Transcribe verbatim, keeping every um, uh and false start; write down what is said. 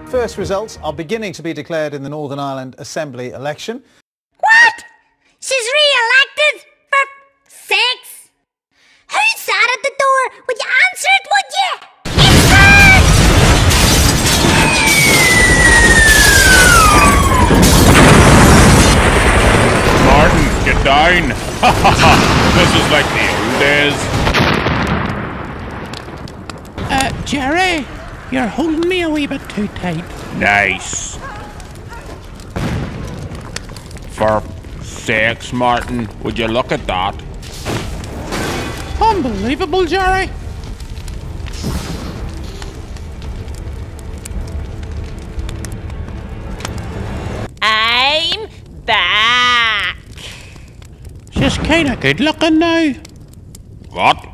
First results are beginning to be declared in the Northern Ireland Assembly election. What? She's re-elected? For sakes? Who sat at the door? Would you answer it, would you? It's her! Martin, get down! Ha ha ha! This is like the old days. Uh, Jerry, you're holding me a wee bit too tight. Nice. For sakes, Martin, would you look at that? Unbelievable, Jerry. I'm back. She's kinda good looking now. What?